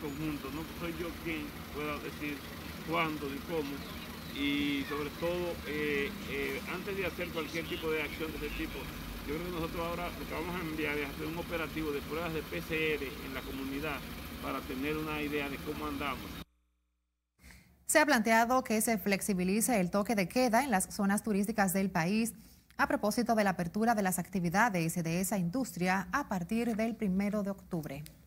conjunto. No soy yo quien pueda decir cuándo ni cómo. Y sobre todo, antes de hacer cualquier tipo de acción de ese tipo, yo creo que nosotros ahora lo que vamos a enviar es hacer un operativo de pruebas de PCR en la comunidad para tener una idea de cómo andamos. Se ha planteado que se flexibilice el toque de queda en las zonas turísticas del país a propósito de la apertura de las actividades de esa industria a partir del 1 de octubre.